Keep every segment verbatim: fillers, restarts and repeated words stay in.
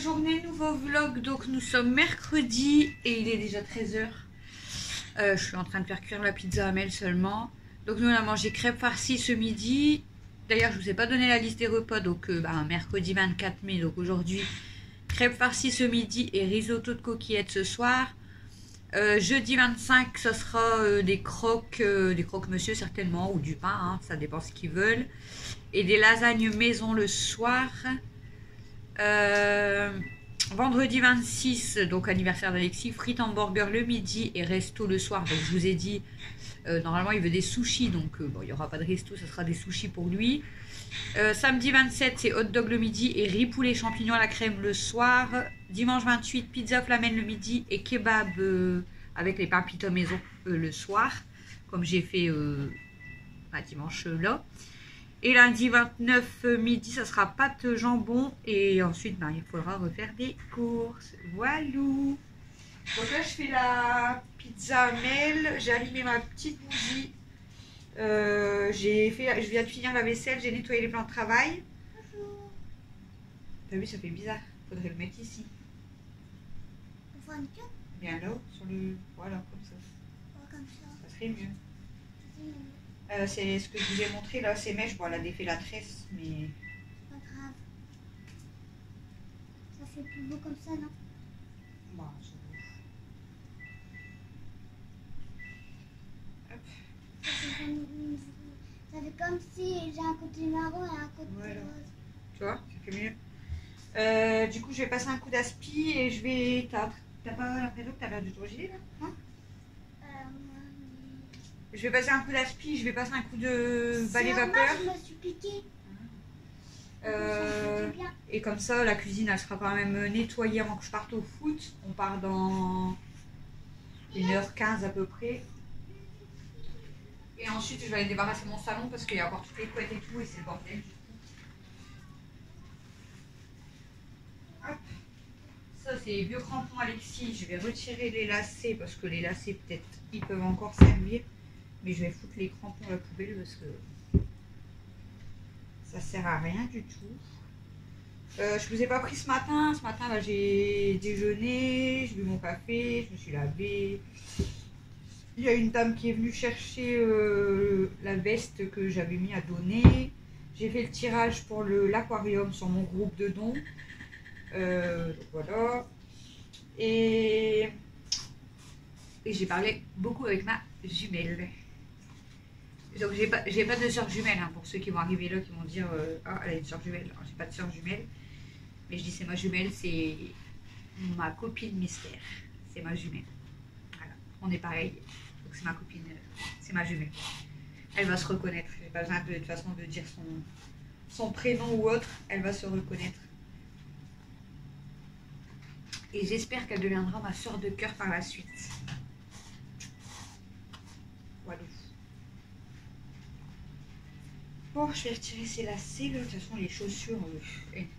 journée, nouveau vlog. Donc nous sommes mercredi et il est déjà treize heures. Euh, je suis en train de faire cuire la pizza à Mel seulement. Donc nous on a mangé crêpes farcies ce midi. D'ailleurs je vous ai pas donné la liste des repas. Donc euh, bah, mercredi vingt-quatre mai, donc aujourd'hui crêpes farcies ce midi et risotto de coquillettes ce soir. Euh, jeudi vingt-cinq, ça sera euh, des croques, euh, des croques monsieur certainement, ou du pain, hein, ça dépend ce qu'ils veulent. Et des lasagnes maison le soir. Euh, vendredi vingt-six, donc anniversaire d'Alexis, frites hamburger le midi et resto le soir. Donc je vous ai dit, euh, normalement il veut des sushis, donc euh, bon, il n'y aura pas de resto, ça sera des sushis pour lui. Euh, samedi vingt-sept, c'est hot dog le midi et riz poulet champignons à la crème le soir. Dimanche vingt-huit, pizza flamène le midi et kebab euh, avec les papitos maison euh, le soir, comme j'ai fait euh, bah, dimanche euh, là. Et lundi vingt-neuf midi, ça sera pâte jambon. Et ensuite, ben, il faudra refaire des courses. Voilà. Donc là, je fais la pizza à Mel. J'ai allumé ma petite bougie. Euh, j'ai fait, je viens de finir la vaisselle. J'ai nettoyé les plans de travail. Bonjour. T'as vu, ça fait bizarre. Faudrait le mettre ici. Bien là, sur le... Voilà, comme ça. Comme ça. Ça serait mieux. Euh, c'est ce que je vous ai montré là, ces mèches, bon elle a défait la tresse, mais... Pas grave. Ça fait plus beau comme ça, non? Bon, c'est beau. Hop. Ça fait comme, ça fait comme si j'ai un côté marron et un côté Voilà. rose. Tu vois, ça fait mieux. Euh, du coup, je vais passer un coup d'aspi et je vais... T'as pas l'impression que t'as perdu ton gilet là, hein? Je vais passer un coup d'aspi, je vais passer un coup de balai vapeur. Je me suis piqué. Euh, et comme ça, la cuisine, elle sera quand même nettoyée avant que je parte au foot. On part dans une heure quinze à peu près. Et ensuite, je vais aller débarrasser mon salon parce qu'il y a encore toutes les couettes et tout et c'est le bordel. Hop. Ça, c'est les vieux crampons Alexis. Je vais retirer les lacets parce que les lacets, peut-être, ils peuvent encore servir. Mais je vais foutre les crampons à la poubelle parce que ça sert à rien du tout. Euh, je vous ai pas pris ce matin. Ce matin, là, j'ai déjeuné, j'ai bu mon café, je me suis lavée. Il y a une dame qui est venue chercher euh, la veste que j'avais mis à donner. J'ai fait le tirage pour l'aquarium sur mon groupe de dons. Euh, donc voilà. Et, et j'ai parlé beaucoup avec ma jumelle. Donc j'ai pas, j'ai pas de soeur jumelle, hein, pour ceux qui vont arriver là, qui vont dire euh, ah elle a une soeur jumelle. J'ai pas de soeur jumelle, mais je dis c'est ma jumelle, c'est ma copine mystère, c'est ma jumelle. Voilà, on est pareil. Donc c'est ma copine, c'est ma jumelle. Elle va se reconnaître. J'ai pas besoin de, de toute façon de dire son son prénom ou autre, elle va se reconnaître. Et j'espère qu'elle deviendra ma soeur de cœur par la suite. Voilà. Bon, je vais retirer ces lacets, là. De toute façon, les chaussures... Euh, et...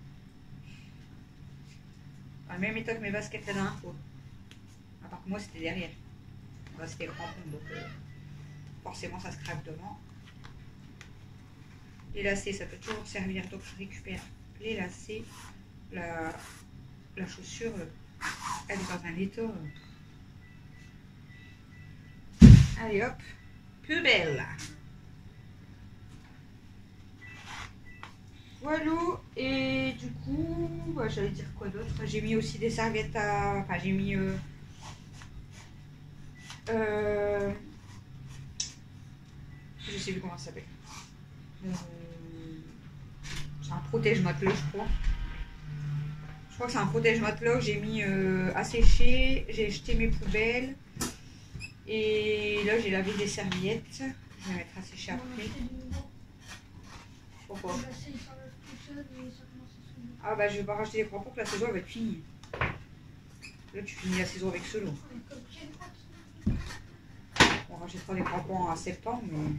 À la même état que mes baskets la dernière fois. À part que moi, c'était derrière. Là, c'était le crampon, donc euh, forcément, ça se craque devant. Les lacets, ça peut toujours servir. Donc, je récupère les lacets. La, la chaussure, euh, elle est dans un état. Euh... Allez, hop. Poubelle. Voilà, et du coup, bah, j'allais dire quoi d'autre? J'ai mis aussi des serviettes à... Enfin, j'ai mis... Euh... Euh... Je sais plus comment ça s'appelle. Euh... C'est un protège-matelas, je crois. Je crois que c'est un protège-matelas que j'ai mis euh, à sécher. J'ai jeté mes poubelles. Et là, j'ai lavé des serviettes. Je vais mettre à sécher après. Pourquoi? Ah bah je vais pas racheter des crampons que la saison va être finie. Là tu finis la saison avec ceux-là. On rachètera des crampons en septembre, mais...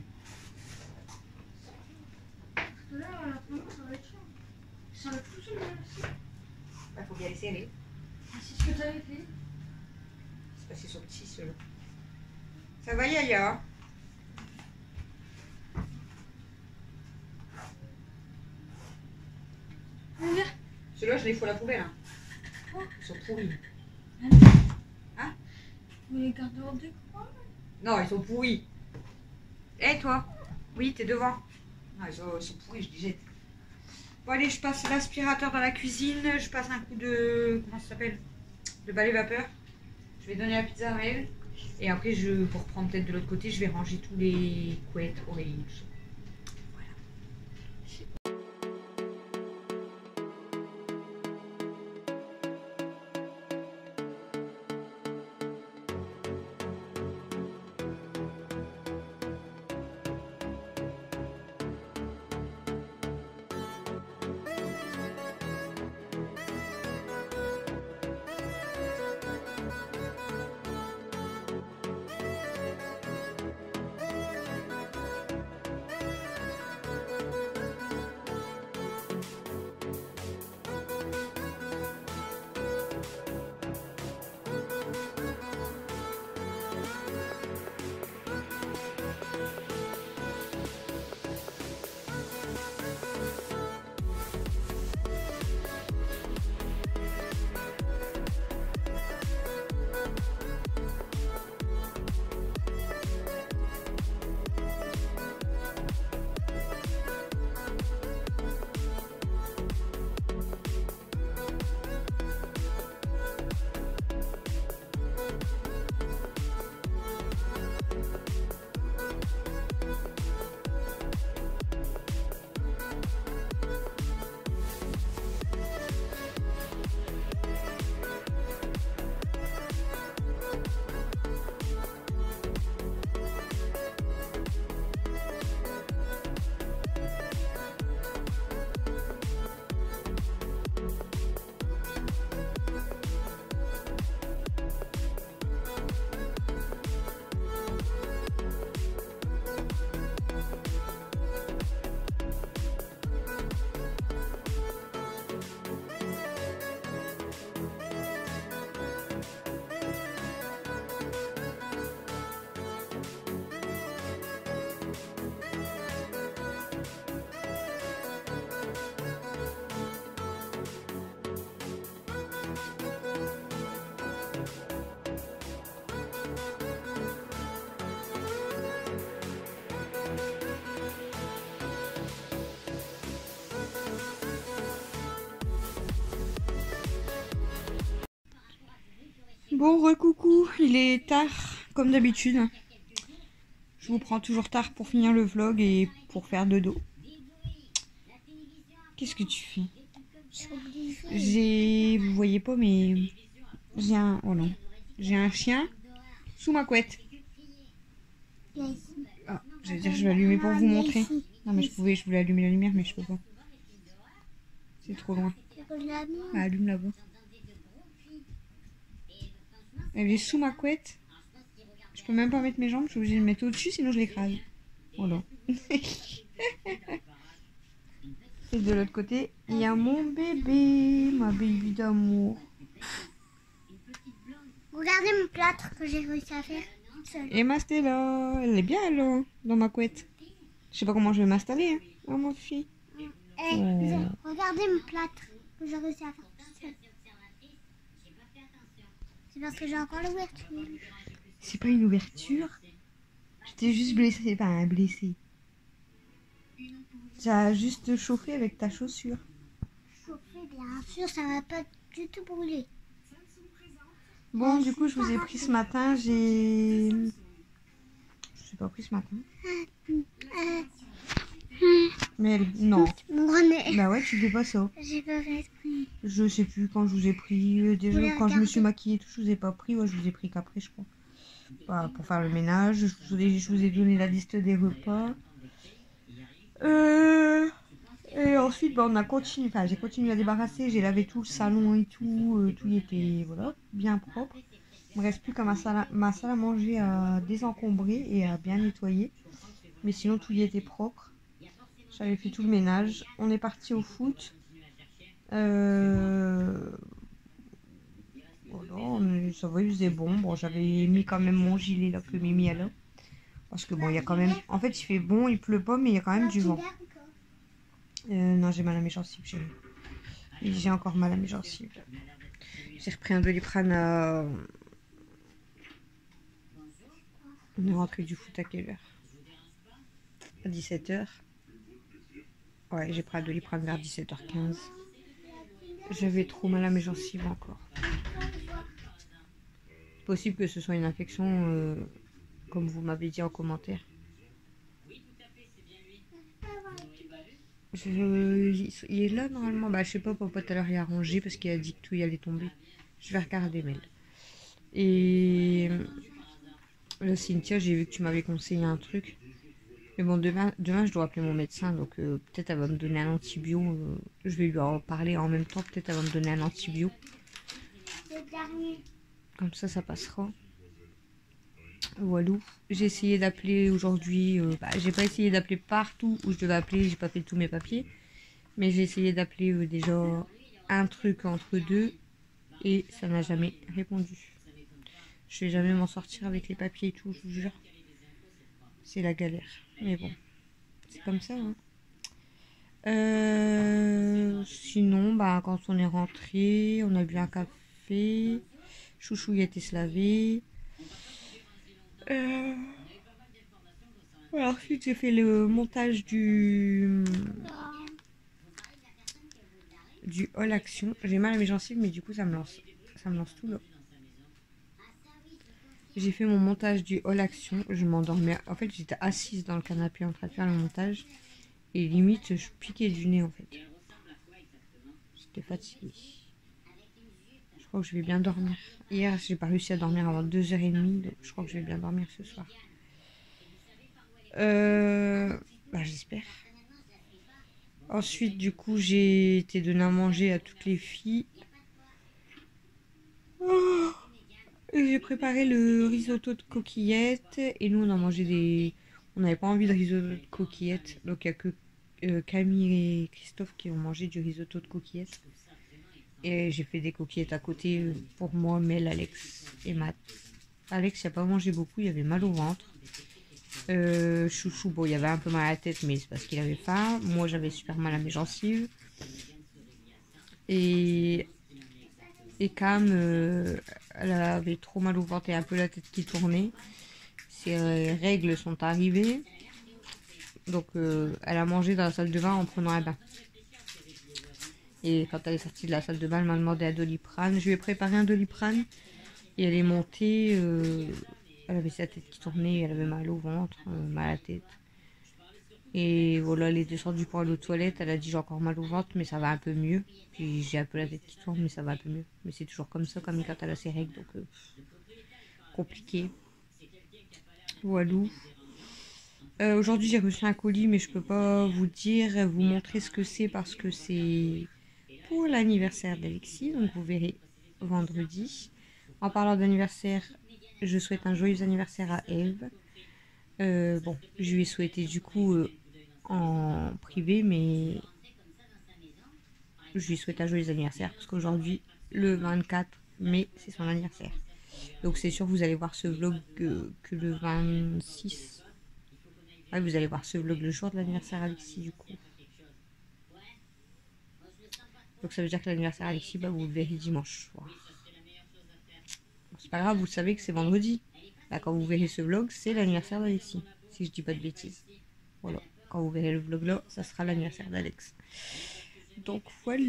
Là, ça va être chaud. Ça va tout seul, là. Bah faut bien les serrer. C'est ce que tu avais fait. C'est parce qu'ils sont petits ceux-là. Ça va Yaya? Ceux-là, je les fous à la poubelle. Hein. Oh, ils sont pourris. Hein? Vous les gardez hors de quoi? Non, ils sont pourris. Eh, hey, toi? Oui, t'es devant. Non, ils sont, ils sont pourris, je dis jette. Bon, allez, je passe l'aspirateur dans la cuisine. Je passe un coup de... Comment ça s'appelle? De balai vapeur. Je vais donner la pizza à Maëlle. Et après, je, pour reprendre peut-être de l'autre côté, je vais ranger tous les couettes, oreillers, tout ça. Bon, recoucou, il est tard, comme d'habitude. Je vous prends toujours tard pour finir le vlog et pour faire dodo. Qu'est-ce que tu fais? J'ai... Vous voyez pas, mais... J'ai un... Oh non. J'ai un chien sous ma couette. Ah, j'allais dire, je vais allumer pour vous montrer. Non, mais je pouvais, je voulais allumer la lumière, mais je peux pas. C'est trop loin. Ah, allume là-bas. Elle est sous ma couette. Je peux même pas mettre mes jambes, je suis obligée de le mettre au-dessus, sinon je l'écrase. Voilà. Et de l'autre côté, il y a mon bébé, ma baby d'amour. Regardez mon plâtre que j'ai réussi à faire seule. Et ma Stella, elle est bien elle, là, dans ma couette. Je sais pas comment je vais m'installer, hein, oh, ma fille. Eh, oh. Regardez mon plâtre que j'ai réussi à faire seule. C'est parce que j'ai encore l'ouverture. C'est pas une ouverture. J'étais juste blessée, c'est pas un blessé. Ça a juste chauffé avec ta chaussure. Chauffé, bien sûr, ça va pas du tout brûler. Bon, du coup, je vous ai pris ce matin, j'ai... Je sais pas pris ce matin. Mais non. Mon grand-mère. Bah ouais, tu fais pas ça. J'ai pas fait exprès. Je sais plus quand je vous ai pris. Déjà, quand je me suis maquillée et tout, je vous ai pas pris. Ouais, je vous ai pris qu'après, je crois. Bah, pour faire le ménage. Je vous, ai, je vous ai donné la liste des repas. Euh... Et ensuite, bah, on a continué. Enfin, j'ai continué à débarrasser. J'ai lavé tout le salon et tout. Euh, tout y était, voilà, bien propre. Il me reste plus qu'à ma salle, à, ma salle à manger à désencombrer et à bien nettoyer. Mais sinon, tout y était propre. J'avais fait tout le ménage. On est parti au foot. Euh... Voilà, ça va, il faisait bon. Bon, j'avais mis quand même mon gilet là que Mimi a là. Parce que bon, il y a quand même... En fait, il fait bon, il pleut pas, mais il y a quand même du vent. Euh, non, j'ai mal à mes gencives, chérie. Et j'ai encore mal à mes gencives. J'ai repris un Doliprane à... On est rentré du foot à quelle heure? À dix-sept heures. Ouais, j'ai pris un Doliprane vers dix-sept heures quinze. J'avais trop mal à mes gencives encore. C'est possible que ce soit une infection, euh, comme vous m'avez dit en commentaire. Je... Il est là normalement. Bah, je sais pas, papa tout à l'heure il a rangé parce qu'il a dit que tout y allait tomber. Je vais regarder mail. Et là, Cynthia, j'ai vu que tu m'avais conseillé un truc. Mais bon, demain, demain je dois appeler mon médecin, donc euh, peut-être elle va me donner un antibio. Euh, je vais lui en parler en même temps, peut-être elle va me donner un antibio. Comme ça, ça passera. Voilà. J'ai essayé d'appeler aujourd'hui. Euh, bah, j'ai pas essayé d'appeler partout où je devais appeler, j'ai pas fait tous mes papiers. Mais j'ai essayé d'appeler euh, déjà un truc entre deux et ça n'a jamais répondu. Je vais jamais m'en sortir avec les papiers et tout, je vous jure. C'est la galère. Mais bon, c'est comme ça. Hein. Euh, sinon, bah, quand on est rentré, on a bu un café. Chouchou y a été se laver. Euh... Voilà, ensuite, j'ai fait le montage du du All Action. J'ai mal à mes gencives, mais du coup, ça me lance, ça me lance tout là. J'ai fait mon montage du All Action. Je m'endormais. En fait, j'étais assise dans le canapé en train de faire le montage. Et limite, je piquais du nez en fait. J'étais fatiguée. Je crois que je vais bien dormir. Hier, j'ai pas réussi à dormir avant deux heures trente. Donc je crois que je vais bien dormir ce soir. Euh... Bah, j'espère. Ensuite, du coup, j'ai été donner à manger à toutes les filles. Oh, j'ai préparé le risotto de coquillettes. Et nous, on a mangé des... On n'avait pas envie de risotto de coquillettes. Donc, il n'y a que euh, Camille et Christophe qui ont mangé du risotto de coquillettes. Et j'ai fait des coquillettes à côté pour moi, Mel, Alex et Matt. Alex, il n'a pas mangé beaucoup, il avait mal au ventre. Euh, Chouchou, bon, il avait un peu mal à la tête, mais c'est parce qu'il avait faim. Moi, j'avais super mal à mes gencives. Et, et Cam, euh, elle avait trop mal au ventre et un peu la tête qui tournait. Ses règles sont arrivées. Donc, euh, elle a mangé dans la salle de bain en prenant un bain. Et quand elle est sortie de la salle de bain, elle m'a demandé un Doliprane. Je lui ai préparé un Doliprane. Et elle est montée. Euh, elle avait sa tête qui tournait. Elle avait mal au ventre, euh, mal à la tête. Et voilà, elle est descendue pour aller aux toilettes. Elle a dit j'ai encore mal au ventre, mais ça va un peu mieux. Puis j'ai un peu la tête qui tourne, mais ça va un peu mieux. Mais c'est toujours comme ça, comme quand elle a ses règles. Donc, euh, compliqué. Walou. Euh, Aujourd'hui, j'ai reçu un colis, mais je peux pas vous dire, vous montrer ce que c'est parce que c'est pour l'anniversaire d'Alexis. Donc, vous verrez vendredi. En parlant d'anniversaire, je souhaite un joyeux anniversaire à Eve. Euh, bon, je lui ai souhaité du coup euh, en privé, mais je lui souhaite un joyeux anniversaire parce qu'aujourd'hui, le vingt-quatre mai, c'est son anniversaire. Donc c'est sûr, vous allez voir ce vlog euh, que le vingt-six. Ouais, vous allez voir ce vlog le jour de l'anniversaire Alexis du coup. Donc ça veut dire que l'anniversaire Alexis, bah, vous le verrez dimanche soir. Bon, c'est pas grave, vous savez que c'est vendredi. Là, quand vous verrez ce vlog, c'est l'anniversaire d'Alexis. Si je dis pas de bêtises. Voilà. Quand vous verrez le vlog là, ça sera l'anniversaire d'Alex. Donc voilà.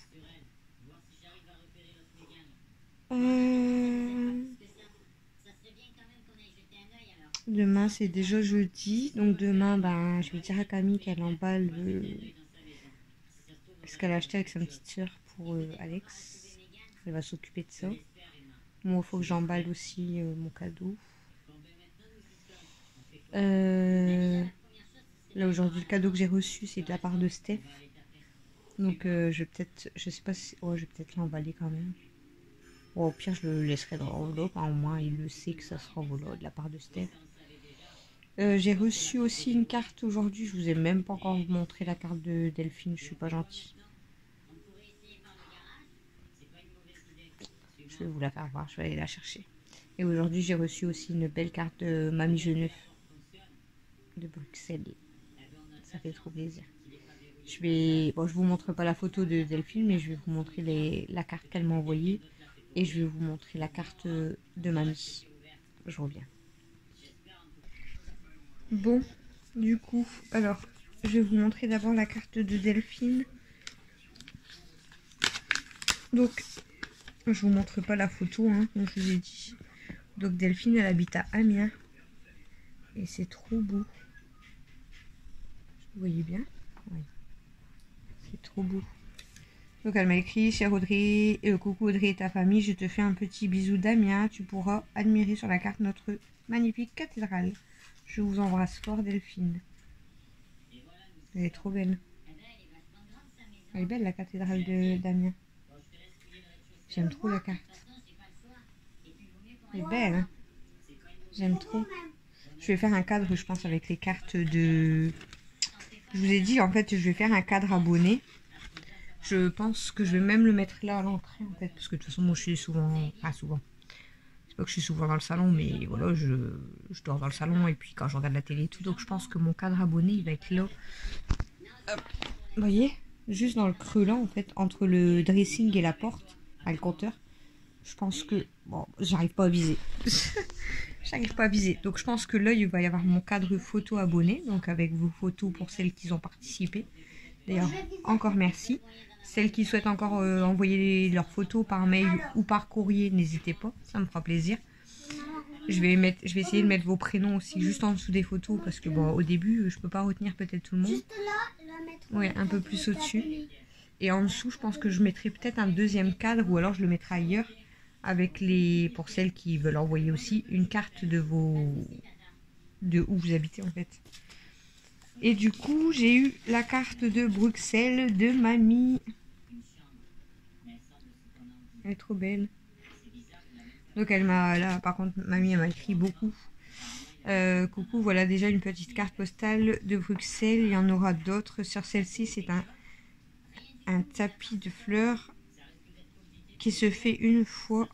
Euh... Demain c'est déjà jeudi. Donc demain, ben, je vais dire à Camille qu'elle emballe le... ce qu'elle a acheté avec sa petite soeur pour euh, Alex. Elle va s'occuper de ça. Moi, il faut que j'emballe aussi euh, mon cadeau. Euh... Là aujourd'hui, le cadeau que j'ai reçu, c'est de la part de Steph. Donc euh, je vais peut-être, je sais pas si, ouais, je vais peut-être l'emballer quand même. Bon, au pire, je le laisserai dans l'enveloppe. Hein, au moins, il le sait que ça sera enveloppe de la part de Steph. Euh, j'ai reçu aussi une carte aujourd'hui. Je vous ai même pas encore montré la carte de Delphine. Je suis pas gentille. Je vais vous la faire voir. Je vais aller la chercher. Et aujourd'hui, j'ai reçu aussi une belle carte de Mamie Genève de Bruxelles. Ça fait trop plaisir. Je vais, bon, je vous montre pas la photo de Delphine, mais je vais vous montrer les, la carte qu'elle m'a envoyée. Et je vais vous montrer la carte de mamie. Je reviens. Bon, du coup, alors, je vais vous montrer d'abord la carte de Delphine. Donc, je vous montre pas la photo, hein, comme je vous ai dit. Donc, Delphine, elle habite à Amiens. Et c'est trop beau. Vous voyez bien? Oui. C'est trop beau. Donc, elle m'a écrit: Cher Audrey, euh, coucou Audrey et ta famille, je te fais un petit bisou d'Amiens. Tu pourras admirer sur la carte notre magnifique cathédrale. Je vous embrasse fort, Delphine. Elle est trop belle. Elle est belle, la cathédrale d'Amiens. J'aime trop la carte. Elle est belle, hein? J'aime trop. Je vais faire un cadre, je pense, avec les cartes de... Je vous ai dit, en fait, je vais faire un cadre abonné. Je pense que je vais même le mettre là à l'entrée, en fait. Parce que de toute façon, moi, je suis souvent... Pas souvent. C'est pas que je suis souvent dans le salon, mais voilà, je, je dors dans le salon. Et puis, quand je regarde la télé et tout. Donc, je pense que mon cadre abonné, il va être là. Hop. Vous voyez? Juste dans le creux là, en fait, entre le dressing et la porte, à le compteur. Je pense que... Bon, j'arrive pas à viser. J'arrive pas à viser. Donc, je pense que là, il va y avoir mon cadre photo abonné. Donc, avec vos photos pour celles qui ont participé. D'ailleurs, encore merci. Celles qui souhaitent encore euh, envoyer leurs photos par mail ou par courrier, n'hésitez pas. Ça me fera plaisir. Je vais, mettre, je vais essayer de mettre vos prénoms aussi juste en dessous des photos. Parce que, bon, au début, je peux pas retenir peut-être tout le monde. Ouais, un peu plus au-dessus. Et en dessous, je pense que je mettrai peut-être un deuxième cadre. Ou alors, je le mettrai ailleurs. Avec les, pour celles qui veulent envoyer aussi, une carte de vos, de où vous habitez en fait. Et du coup, j'ai eu la carte de Bruxelles de mamie. Elle est trop belle. Donc elle m'a, là par contre, mamie elle m'a écrit beaucoup. Euh, coucou, voilà déjà une petite carte postale de Bruxelles. Il y en aura d'autres. Sur celle-ci, c'est un, un tapis de fleurs qui se fait une fois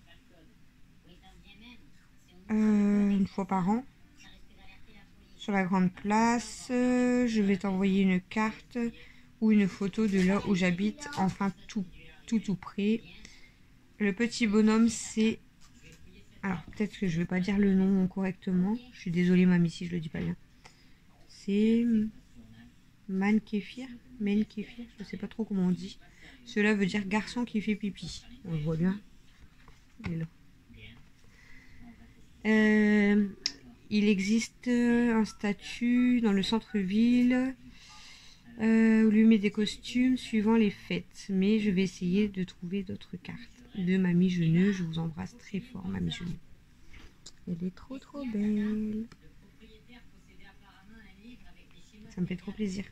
euh, une fois par an sur la grande place. Euh, je vais t'envoyer une carte ou une photo de là où j'habite, enfin tout tout tout près. Le petit bonhomme, c'est, alors peut-être que je vais pas dire le nom correctement, je suis désolée mamie si je le dis pas bien. C'est Mankefir, Menkefir, je sais pas trop comment on dit. Cela veut dire garçon qui fait pipi. On le voit bien. Il est là. Euh, il existe un statut dans le centre-ville euh, où lui met des costumes suivant les fêtes. Mais je vais essayer de trouver d'autres cartes. De mamie Geneux, je vous embrasse très fort, mamie Geneux. Elle est trop trop belle. Ça me fait trop plaisir.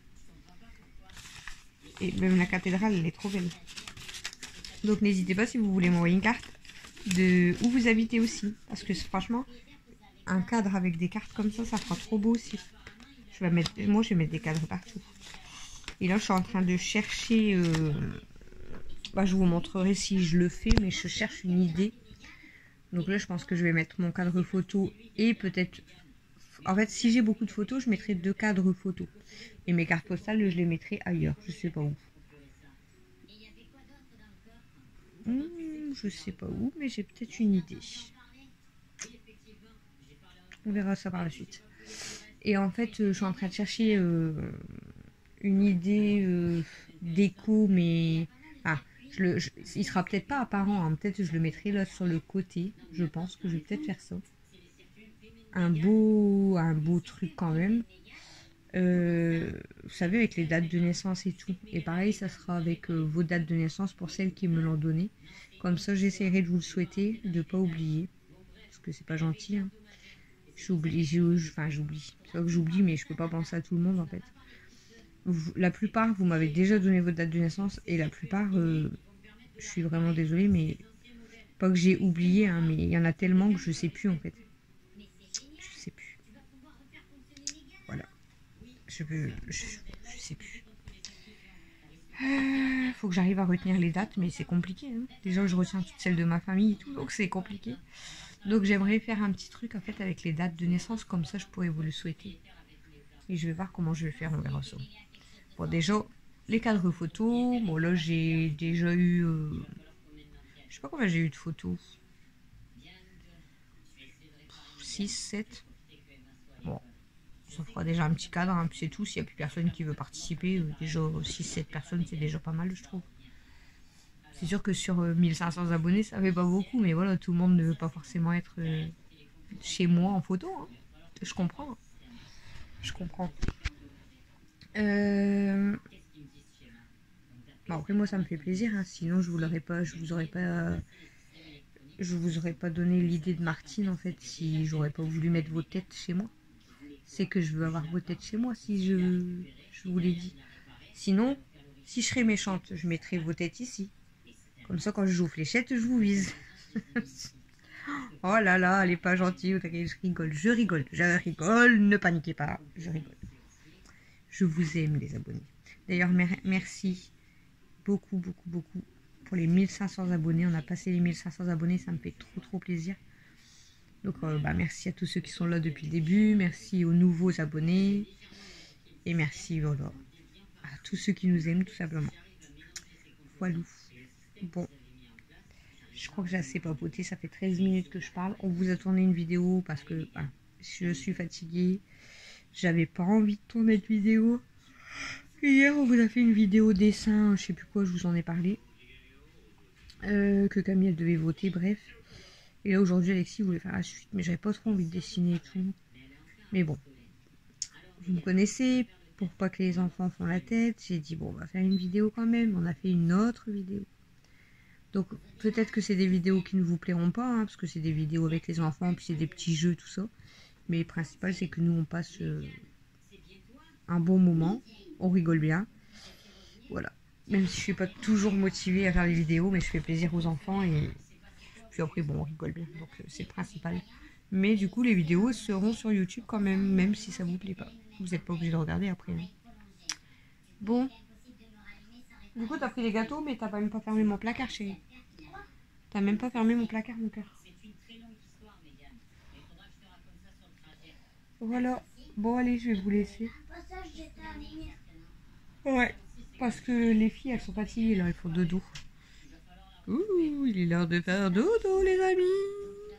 Et même la cathédrale, elle est trop belle. Donc n'hésitez pas si vous voulez m'envoyer une carte de où vous habitez aussi. Parce que franchement, un cadre avec des cartes comme ça, ça fera trop beau aussi. Je vais mettre, moi, je vais mettre des cadres partout. Et là, je suis en train de chercher... Euh, bah, je vous montrerai si je le fais, mais je cherche une idée. Donc là, je pense que je vais mettre mon cadre photo et peut-être... En fait, si j'ai beaucoup de photos, je mettrai deux cadres photos. Et mes cartes postales, je les mettrai ailleurs. Je sais pas où. Mmh, je sais pas où, mais j'ai peut-être une idée. On verra ça par la suite. Et en fait, je suis en train de chercher euh, une idée euh, déco, mais... Ah, je le, je, il sera peut-être pas apparent, hein. Peut-être que je le mettrai là sur le côté. Je pense que je vais peut-être faire ça. Un beau, un beau truc quand même. Euh, vous savez, avec les dates de naissance et tout. Et pareil, ça sera avec euh, vos dates de naissance pour celles qui me l'ont donné. Comme ça, j'essaierai de vous le souhaiter, de ne pas oublier. Parce que c'est pas gentil. Hein. J'oublie, enfin j'oublie. C'est pas que j'oublie, mais je peux pas penser à tout le monde en fait. Vous, la plupart, vous m'avez déjà donné votre date de naissance. Et la plupart, euh, je suis vraiment désolée, mais pas que j'ai oublié, hein, mais il y en a tellement que je sais plus en fait. Je sais plus. Voilà. Je veux, je, je sais plus. Euh, faut que j'arrive à retenir les dates, mais c'est compliqué. Hein. Déjà, je retiens toutes celles de ma famille et tout, donc c'est compliqué. Donc, j'aimerais faire un petit truc en fait avec les dates de naissance, comme ça, je pourrais vous le souhaiter. Et je vais voir comment je vais faire, on verra ça. Bon, déjà, les cadres photos. Bon, là, j'ai déjà eu... Euh, je sais pas combien j'ai eu de photos. six, sept. Bon, ça fera déjà un petit cadre, hein, puis c'est tout. S'il n'y a plus personne qui veut participer, euh, déjà six, sept personnes, c'est déjà pas mal, je trouve. C'est sûr que sur euh, mille cinq cents abonnés, ça fait pas beaucoup, mais voilà, tout le monde ne veut pas forcément être euh, chez moi en photo. Hein. Je comprends. Je comprends. Euh... Bon, après, moi, ça me fait plaisir. Hein. Sinon, je vous l'aurais pas, je vous aurais pas, euh, je vous aurais pas donné l'idée de Martine en fait, si j'aurais pas voulu mettre vos têtes chez moi. C'est que je veux avoir vos têtes chez moi, si je, je vous l'ai dit. Sinon, si je serais méchante, je mettrais vos têtes ici. Comme ça, quand je joue aux fléchettes, je vous vise. Oh là là, elle est pas gentille. Je rigole, je rigole, je rigole. Ne paniquez pas, je rigole. Je vous aime, les abonnés. D'ailleurs, mer merci beaucoup, beaucoup, beaucoup pour les mille cinq cents abonnés. On a passé les mille cinq cents abonnés, ça me fait trop, trop plaisir. Donc, euh, bah, merci à tous ceux qui sont là depuis le début. Merci aux nouveaux abonnés. Et merci, voilà, à tous ceux qui nous aiment, tout simplement. Voilà. Bon. Je crois que j'ai assez papoté. Ça fait treize minutes que je parle. On vous a tourné une vidéo parce que bah, je suis fatiguée. J'avais pas envie de tourner de vidéo. Hier, on vous a fait une vidéo dessin. Je sais plus quoi, je vous en ai parlé. Euh, que Camille, elle devait voter, bref. Et là, aujourd'hui, Alexis voulait faire la suite. Mais j'avais pas trop envie de dessiner et tout. Mais bon. Vous me connaissez. Pour pas que les enfants font la tête. J'ai dit, bon, on va faire une vidéo quand même. On a fait une autre vidéo. Donc peut-être que c'est des vidéos qui ne vous plairont pas, hein, parce que c'est des vidéos avec les enfants, puis c'est des petits jeux, tout ça. Mais le principal, c'est que nous, on passe euh, un bon moment, on rigole bien. Voilà. Même si je suis pas toujours motivée à faire les vidéos, mais je fais plaisir aux enfants, et puis après, bon, on rigole bien, donc euh, c'est le principal. Mais du coup, les vidéos seront sur YouTube quand même, même si ça vous plaît pas. Vous n'êtes pas obligé de regarder après. Hein. Bon. Du coup, t'as pris les gâteaux, mais t'as même pas fermé mon placard, chérie. T'as même pas fermé mon placard, mon cœur. Voilà. Bon, allez, je vais vous laisser. Ouais. Parce que les filles, elles sont fatiguées, là. Elles font dodo. Ouh, il est l'heure de faire dodo, les amis.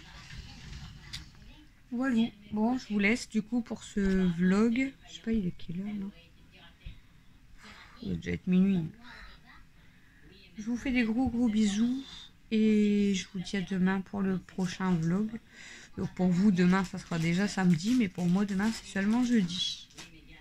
Voilà. Bon, je vous laisse, du coup, pour ce vlog. Je sais pas, il est quelle heure, là? Il va déjà être minuit. Je vous fais des gros gros bisous et je vous dis à demain pour le prochain vlog. Donc pour vous demain ça sera déjà samedi, mais pour moi demain c'est seulement jeudi.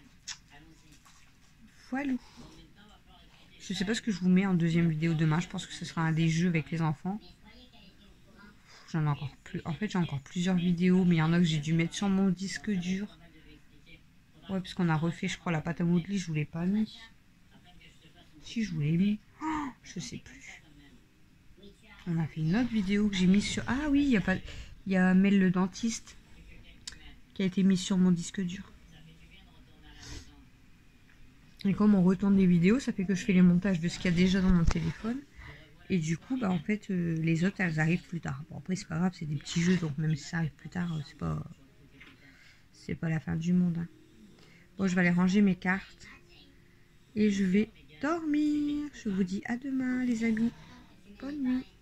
Voilà. Je sais pas ce que je vous mets en deuxième vidéo demain. Je pense que ce sera un des jeux avec les enfants. J'en ai encore plus. En fait j'ai encore plusieurs vidéos, mais il y en a que j'ai dû mettre sur mon disque dur. Ouais, parce qu'on a refait, je crois, la pâte à modeler, je vous l'ai pas mis. Si, je vous l'ai mis. Oh, je sais plus. On a fait une autre vidéo que j'ai mise sur... Ah oui, il y a pas... Il y a Mel le dentiste qui a été mise sur mon disque dur. Et comme on retourne les vidéos, ça fait que je fais les montages de ce qu'il y a déjà dans mon téléphone. Et du coup, bah en fait, euh, les autres, elles arrivent plus tard. Bon, après, c'est pas grave, c'est des petits jeux, donc même si ça arrive plus tard, c'est pas... C'est pas la fin du monde. Hein. Bon, je vais aller ranger mes cartes. Et je vais dormir. Je vous dis à demain, les amis. Bonne nuit.